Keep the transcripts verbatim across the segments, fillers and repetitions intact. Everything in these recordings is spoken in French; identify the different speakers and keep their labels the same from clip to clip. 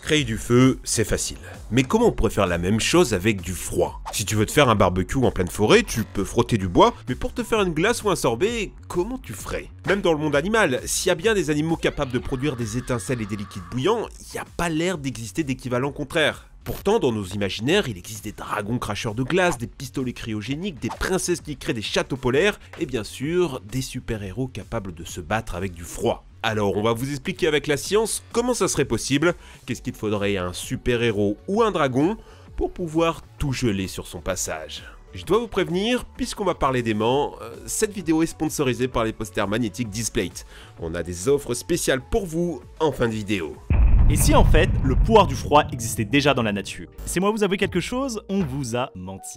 Speaker 1: Créer du feu, c'est facile. Mais comment on pourrait faire la même chose avec du froid? Si tu veux te faire un barbecue en pleine forêt, tu peux frotter du bois, mais pour te faire une glace ou un sorbet, comment tu ferais? Même dans le monde animal, s'il y a bien des animaux capables de produire des étincelles et des liquides bouillants, il n'y a pas l'air d'exister d'équivalent contraire. Pourtant, dans nos imaginaires, il existe des dragons cracheurs de glace, des pistolets cryogéniques, des princesses qui créent des châteaux polaires, et bien sûr, des super-héros capables de se battre avec du froid. Alors, on va vous expliquer avec la science comment ça serait possible, qu'est-ce qu'il faudrait à un super-héros ou un dragon pour pouvoir tout geler sur son passage. Je dois vous prévenir, puisqu'on va parler d'aimants, euh, cette vidéo est sponsorisée par les posters magnétiques Displate. On a des offres spéciales pour vous en fin de vidéo.
Speaker 2: Et si en fait, le pouvoir du froid existait déjà dans la nature? C'est moi vous avouez quelque chose, on vous a menti.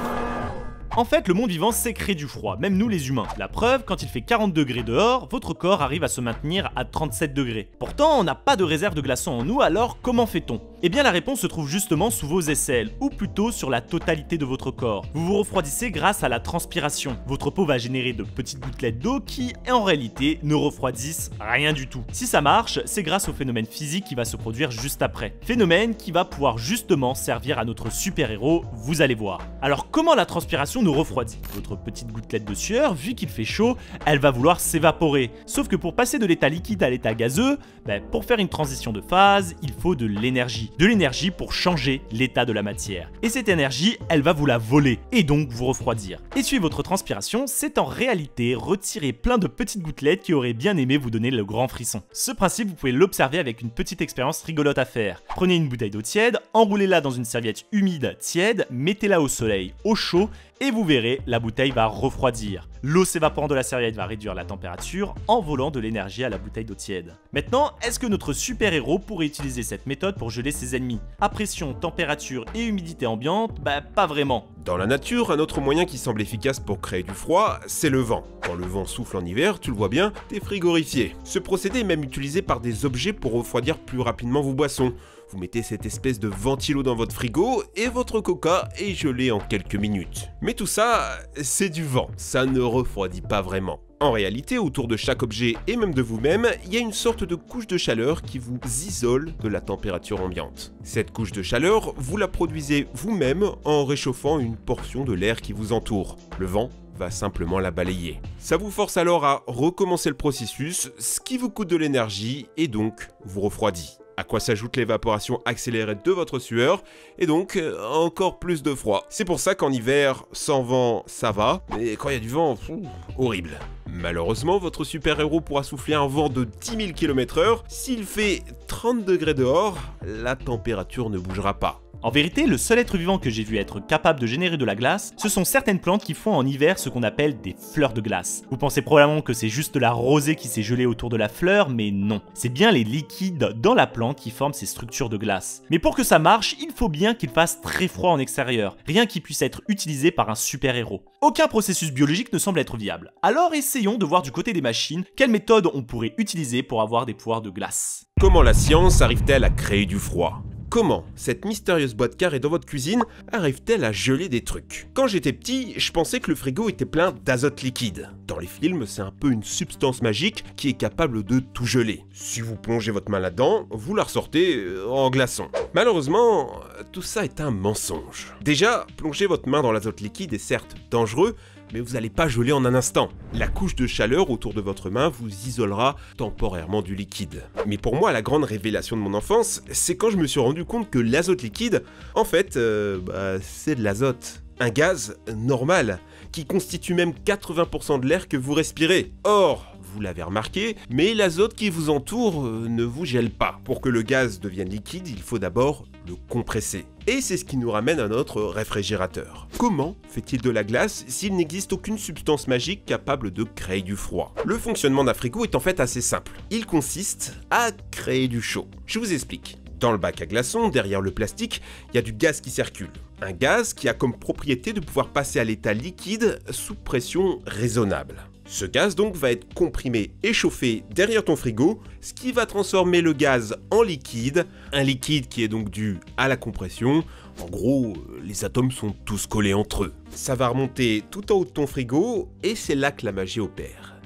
Speaker 2: En fait, le monde vivant sait créer du froid, même nous les humains. La preuve, quand il fait quarante degrés dehors, votre corps arrive à se maintenir à trente-sept degrés. Pourtant, on n'a pas de réserve de glaçons en nous, alors comment fait-on? Eh bien la réponse se trouve justement sous vos aisselles, ou plutôt sur la totalité de votre corps. Vous vous refroidissez grâce à la transpiration. Votre peau va générer de petites gouttelettes d'eau qui, en réalité, ne refroidissent rien du tout. Si ça marche, c'est grâce au phénomène physique qui va se produire juste après. Phénomène qui va pouvoir justement servir à notre super-héros, vous allez voir. Alors comment la transpiration nous refroidit? Votre petite gouttelette de sueur, vu qu'il fait chaud, elle va vouloir s'évaporer. Sauf que pour passer de l'état liquide à l'état gazeux, ben, pour faire une transition de phase, il faut de l'énergie. De l'énergie pour changer l'état de la matière. Et cette énergie, elle va vous la voler, et donc vous refroidir. Essuyer votre transpiration, c'est en réalité retirer plein de petites gouttelettes qui auraient bien aimé vous donner le grand frisson. Ce principe, vous pouvez l'observer avec une petite expérience rigolote à faire. Prenez une bouteille d'eau tiède, enroulez-la dans une serviette humide tiède, mettez-la au soleil, au chaud, et vous verrez, la bouteille va refroidir. L'eau s'évaporant de la serviette va réduire la température en volant de l'énergie à la bouteille d'eau tiède. Maintenant, est-ce que notre super-héros pourrait utiliser cette méthode pour geler ses ennemis? À pression, température et humidité ambiante, bah pas vraiment.
Speaker 1: Dans la nature, un autre moyen qui semble efficace pour créer du froid, c'est le vent. Quand le vent souffle en hiver, tu le vois bien, t'es frigorifié. Ce procédé est même utilisé par des objets pour refroidir plus rapidement vos boissons. Vous mettez cette espèce de ventilo dans votre frigo et votre coca est gelé en quelques minutes. Mais tout ça, c'est du vent, ça ne refroidit pas vraiment. En réalité, autour de chaque objet et même de vous-même, il y a une sorte de couche de chaleur qui vous isole de la température ambiante. Cette couche de chaleur, vous la produisez vous-même en réchauffant une portion de l'air qui vous entoure. Le vent va simplement la balayer. Ça vous force alors à recommencer le processus, ce qui vous coûte de l'énergie et donc vous refroidit. À quoi s'ajoute l'évaporation accélérée de votre sueur, et donc euh, encore plus de froid. C'est pour ça qu'en hiver, sans vent, ça va, mais quand il y a du vent, pff, horrible. Malheureusement, votre super-héros pourra souffler un vent de dix mille kilomètres heure. S'il fait trente degrés dehors, la température ne bougera pas.
Speaker 2: En vérité, le seul être vivant que j'ai vu être capable de générer de la glace, ce sont certaines plantes qui font en hiver ce qu'on appelle des fleurs de glace. Vous pensez probablement que c'est juste la rosée qui s'est gelée autour de la fleur, mais non. C'est bien les liquides dans la plante qui forment ces structures de glace. Mais pour que ça marche, il faut bien qu'il fasse très froid en extérieur, rien qui puisse être utilisé par un super-héros. Aucun processus biologique ne semble être viable. Alors essayons de voir du côté des machines, quelles méthodes on pourrait utiliser pour avoir des pouvoirs de glace.
Speaker 1: Comment la science arrive-t-elle à créer du froid ? Comment cette mystérieuse boîte carrée dans votre cuisine arrive-t-elle à geler des trucs? Quand j'étais petit, je pensais que le frigo était plein d'azote liquide. Dans les films, c'est un peu une substance magique qui est capable de tout geler. Si vous plongez votre main là-dedans, vous la ressortez en glaçon. Malheureusement, tout ça est un mensonge. Déjà, plonger votre main dans l'azote liquide est certes dangereux, mais vous n'allez pas geler en un instant. La couche de chaleur autour de votre main vous isolera temporairement du liquide. Mais pour moi, la grande révélation de mon enfance, c'est quand je me suis rendu compte que l'azote liquide, en fait, euh, bah, c'est de l'azote. Un gaz normal, qui constitue même quatre-vingts pour cent de l'air que vous respirez. Or, vous l'avez remarqué, mais l'azote qui vous entoure euh, ne vous gèle pas. Pour que le gaz devienne liquide, il faut d'abord le compresser. Et c'est ce qui nous ramène à notre réfrigérateur. Comment fait-il de la glace s'il n'existe aucune substance magique capable de créer du froid? Le fonctionnement d'un frigo est en fait assez simple. Il consiste à créer du chaud. Je vous explique. Dans le bac à glaçons, derrière le plastique, il y a du gaz qui circule. Un gaz qui a comme propriété de pouvoir passer à l'état liquide sous pression raisonnable. Ce gaz donc va être comprimé et chauffé derrière ton frigo, ce qui va transformer le gaz en liquide, un liquide qui est donc dû à la compression. En gros, les atomes sont tous collés entre eux. Ça va remonter tout en haut de ton frigo et c'est là que la magie opère.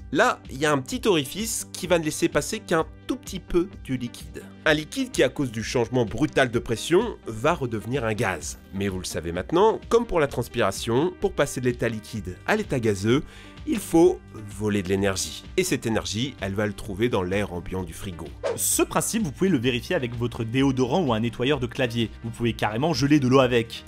Speaker 1: Là, il y a un petit orifice qui va ne laisser passer qu'un tout petit peu du liquide. Un liquide qui, à cause du changement brutal de pression, va redevenir un gaz. Mais vous le savez maintenant, comme pour la transpiration, pour passer de l'état liquide à l'état gazeux, il faut voler de l'énergie. Et cette énergie, elle va le trouver dans l'air ambiant du frigo.
Speaker 2: Ce principe, vous pouvez le vérifier avec votre déodorant ou un nettoyeur de clavier. Vous pouvez carrément geler de l'eau avec.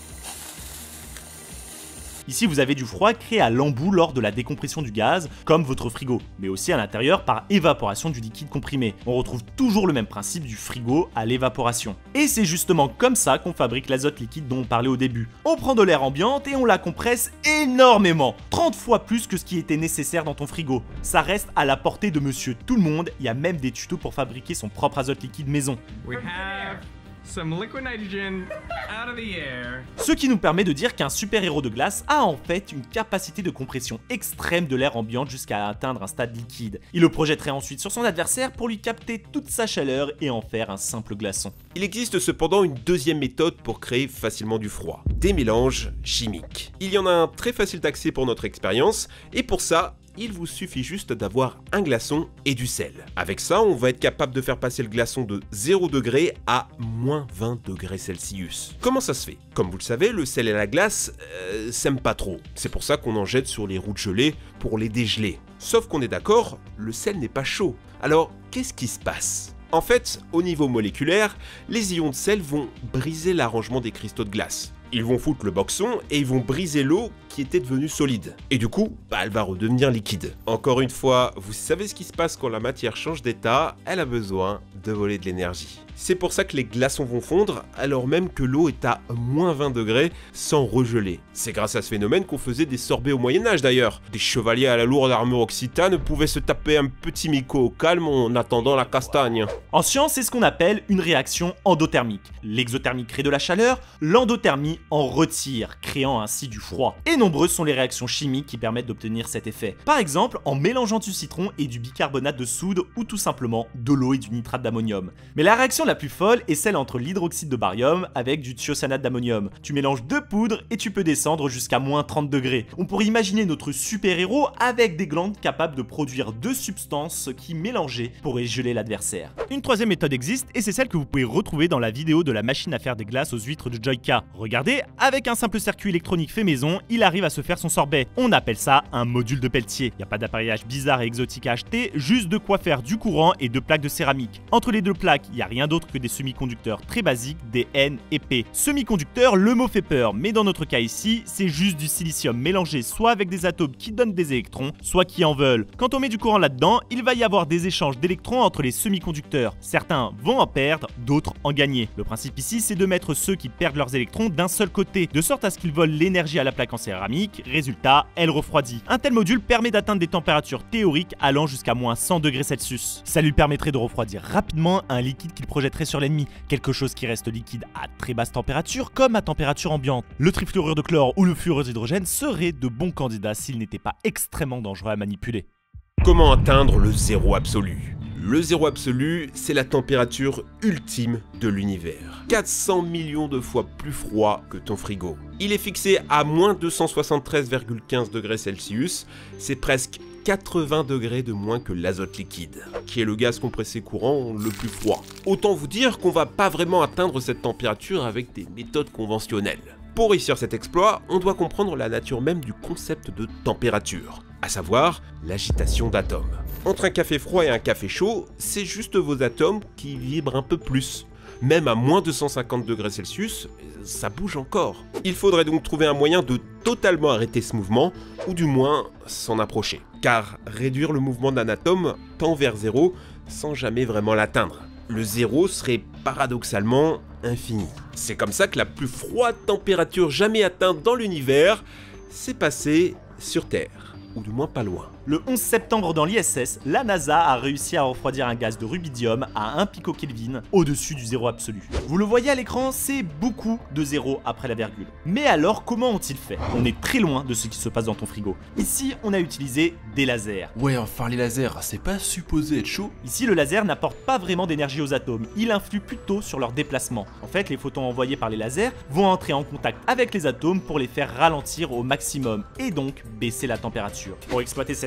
Speaker 2: Ici, vous avez du froid créé à l'embout lors de la décompression du gaz, comme votre frigo, mais aussi à l'intérieur par évaporation du liquide comprimé. On retrouve toujours le même principe du frigo à l'évaporation. Et c'est justement comme ça qu'on fabrique l'azote liquide dont on parlait au début. On prend de l'air ambiante et on la compresse énormément, trente fois plus que ce qui était nécessaire dans ton frigo. Ça reste à la portée de monsieur tout le monde, il y a même des tutos pour fabriquer son propre azote liquide maison.
Speaker 3: We have some liquid nitrogen out of the air.
Speaker 2: Ce qui nous permet de dire qu'un super-héros de glace a en fait une capacité de compression extrême de l'air ambiant jusqu'à atteindre un stade liquide. Il le projetterait ensuite sur son adversaire pour lui capter toute sa chaleur et en faire un simple glaçon.
Speaker 1: Il existe cependant une deuxième méthode pour créer facilement du froid, des mélanges chimiques. Il y en a un très facile d'accès pour notre expérience, et pour ça, il vous suffit juste d'avoir un glaçon et du sel. Avec ça, on va être capable de faire passer le glaçon de zéro degré à moins vingt degrés Celsius. Comment ça se fait? Comme vous le savez, le sel et la glace euh, s'aiment pas trop. C'est pour ça qu'on en jette sur les routes gelées pour les dégeler. Sauf qu'on est d'accord, le sel n'est pas chaud. Alors, qu'est-ce qui se passe? En fait, au niveau moléculaire, les ions de sel vont briser l'arrangement des cristaux de glace. Ils vont foutre le boxon et ils vont briser l'eau qui était devenue solide. Et du coup, bah, elle va redevenir liquide. Encore une fois, vous savez ce qui se passe quand la matière change d'état, elle a besoin de voler de l'énergie. C'est pour ça que les glaçons vont fondre alors même que l'eau est à moins vingt degrés sans regeler. C'est grâce à ce phénomène qu'on faisait des sorbets au Moyen-Âge d'ailleurs. Des chevaliers à la lourde armure occitane pouvaient se taper un petit mico au calme en attendant la castagne.
Speaker 2: En science, c'est ce qu'on appelle une réaction endothermique. L'exothermie crée de la chaleur, l'endothermie en retire, créant ainsi du froid. Et nombreuses sont les réactions chimiques qui permettent d'obtenir cet effet. Par exemple, en mélangeant du citron et du bicarbonate de soude ou tout simplement de l'eau et du nitrate d'ammonium. Mais la réaction la plus folle est celle entre l'hydroxyde de barium avec du thiocyanate d'ammonium. Tu mélanges deux poudres et tu peux descendre jusqu'à moins trente degrés. On pourrait imaginer notre super-héros avec des glandes capables de produire deux substances qui mélangées pourraient geler l'adversaire. Une troisième méthode existe et c'est celle que vous pouvez retrouver dans la vidéo de la machine à faire des glaces aux huîtres de Joyka. Regardez, avec un simple circuit électronique fait maison, il arrive à se faire son sorbet. On appelle ça un module de Peltier. Il n'y a pas d'appareillage bizarre et exotique à acheter, juste de quoi faire du courant et deux plaques de céramique. Entre les deux plaques, il n'y a rien d'autre que des semi-conducteurs très basiques, des N et P. Semi-conducteur, le mot fait peur, mais dans notre cas ici, c'est juste du silicium mélangé soit avec des atomes qui donnent des électrons, soit qui en veulent. Quand on met du courant là-dedans, il va y avoir des échanges d'électrons entre les semi-conducteurs. Certains vont en perdre, d'autres en gagner. Le principe ici, c'est de mettre ceux qui perdent leurs électrons d'un seul côté, de sorte à ce qu'ils volent l'énergie à la plaque en céramique. Résultat, elle refroidit. Un tel module permet d'atteindre des températures théoriques allant jusqu'à moins cent degrés Celsius. Ça lui permettrait de refroidir rapidement un liquide qu'il projetterait sur l'ennemi, quelque chose qui reste liquide à très basse température comme à température ambiante. Le trifluorure de chlore ou le fluorure d'hydrogène seraient de bons candidats s'ils n'étaient pas extrêmement dangereux à manipuler.
Speaker 1: Comment atteindre le zéro absolu? Le zéro absolu, c'est la température ultime de l'univers. quatre cents millions de fois plus froid que ton frigo. Il est fixé à moins deux cent soixante-treize virgule quinze degrés Celsius, c'est presque quatre-vingts degrés de moins que l'azote liquide, qui est le gaz compressé courant le plus froid. Autant vous dire qu'on va pas vraiment atteindre cette température avec des méthodes conventionnelles. Pour réussir cet exploit, on doit comprendre la nature même du concept de température, à savoir l'agitation d'atomes. Entre un café froid et un café chaud, c'est juste vos atomes qui vibrent un peu plus. Même à moins deux cent cinquante degrés Celsius, ça bouge encore. Il faudrait donc trouver un moyen de totalement arrêter ce mouvement, ou du moins s'en approcher. Car réduire le mouvement d'un atome tend vers zéro sans jamais vraiment l'atteindre. Le zéro serait paradoxalement infini. C'est comme ça que la plus froide température jamais atteinte dans l'univers s'est passée sur Terre, ou du moins pas loin.
Speaker 2: Le onze septembre dans l'I S S, la NASA a réussi à refroidir un gaz de rubidium à un picokelvin au-dessus du zéro absolu. Vous le voyez à l'écran, c'est beaucoup de zéro après la virgule. Mais alors, comment ont-ils fait? On est très loin de ce qui se passe dans ton frigo. Ici, on a utilisé des lasers.
Speaker 4: Ouais, enfin les lasers, c'est pas supposé être chaud.
Speaker 2: Ici, le laser n'apporte pas vraiment d'énergie aux atomes, il influe plutôt sur leur déplacement. En fait, les photons envoyés par les lasers vont entrer en contact avec les atomes pour les faire ralentir au maximum et donc baisser la température. Pour exploiter cette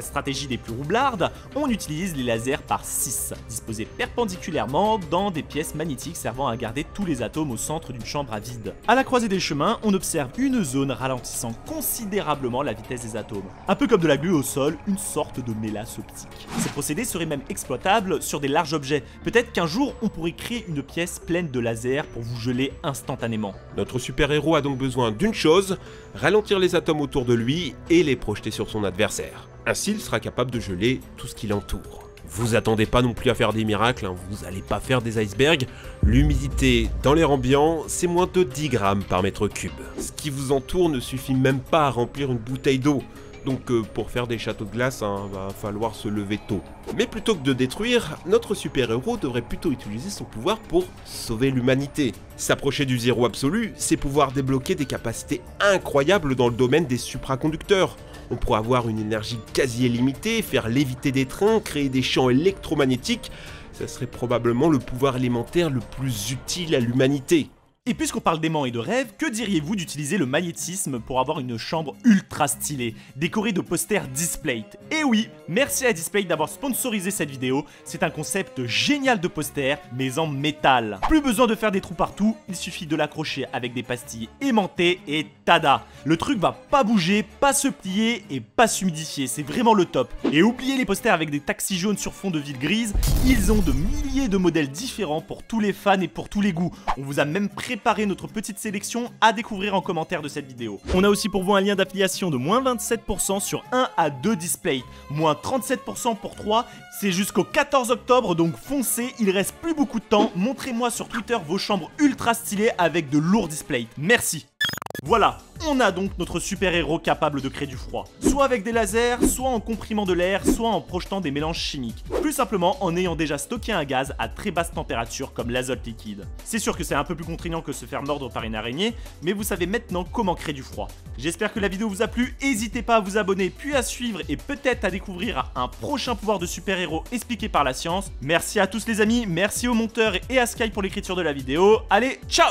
Speaker 2: stratégie des plus roublards, on utilise les lasers par six, disposés perpendiculairement dans des pièces magnétiques servant à garder tous les atomes au centre d'une chambre à vide. À la croisée des chemins, on observe une zone ralentissant considérablement la vitesse des atomes. Un peu comme de la glu au sol, une sorte de mélasse optique. Ces procédés seraient même exploitables sur des larges objets. Peut-être qu'un jour, on pourrait créer une pièce pleine de lasers pour vous geler instantanément.
Speaker 1: Notre super-héros a donc besoin d'une chose, ralentir les atomes autour de lui et les projeter sur son adversaire. Ainsi, il sera capable de geler tout ce qui l'entoure. Vous attendez pas non plus à faire des miracles, hein, vous allez pas faire des icebergs. L'humidité dans l'air ambiant, c'est moins de dix grammes par mètre cube. Ce qui vous entoure ne suffit même pas à remplir une bouteille d'eau. Donc euh, pour faire des châteaux de glace, hein, va falloir se lever tôt. Mais plutôt que de détruire, notre super-héros devrait plutôt utiliser son pouvoir pour sauver l'humanité. S'approcher du zéro absolu, c'est pouvoir débloquer des capacités incroyables dans le domaine des supraconducteurs. On pourrait avoir une énergie quasi illimitée, faire léviter des trains, créer des champs électromagnétiques. Ça serait probablement le pouvoir élémentaire le plus utile à l'humanité.
Speaker 2: Et puisqu'on parle d'aimants et de rêves, que diriez-vous d'utiliser le magnétisme pour avoir une chambre ultra stylée, décorée de posters Displate? Et oui, merci à Displate d'avoir sponsorisé cette vidéo, c'est un concept génial de poster, mais en métal. Plus besoin de faire des trous partout, il suffit de l'accrocher avec des pastilles aimantées et tada! Le truc va pas bouger, pas se plier et pas s'humidifier, c'est vraiment le top. Et oubliez les posters avec des taxis jaunes sur fond de ville grise, ils ont de milliers de modèles différents pour tous les fans et pour tous les goûts. On vous a même préparé Préparer notre petite sélection à découvrir en commentaire de cette vidéo. On a aussi pour vous un lien d'affiliation de moins vingt-sept pour cent sur un à deux displays, moins trente-sept pour cent pour trois, c'est jusqu'au quatorze octobre, donc foncez, il reste plus beaucoup de temps, montrez-moi sur Twitter vos chambres ultra stylées avec de lourds displays. Merci. Voilà, on a donc notre super-héros capable de créer du froid. Soit avec des lasers, soit en comprimant de l'air, soit en projetant des mélanges chimiques. Plus simplement en ayant déjà stocké un gaz à très basse température comme l'azote liquide. C'est sûr que c'est un peu plus contraignant que se faire mordre par une araignée, mais vous savez maintenant comment créer du froid. J'espère que la vidéo vous a plu, n'hésitez pas à vous abonner, puis à suivre et peut-être à découvrir un prochain pouvoir de super-héros expliqué par la science. Merci à tous les amis, merci aux monteurs et à Sky pour l'écriture de la vidéo. Allez, ciao!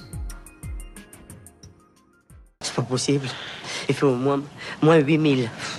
Speaker 5: C'est pas possible. Il fait au moins, moins huit mille.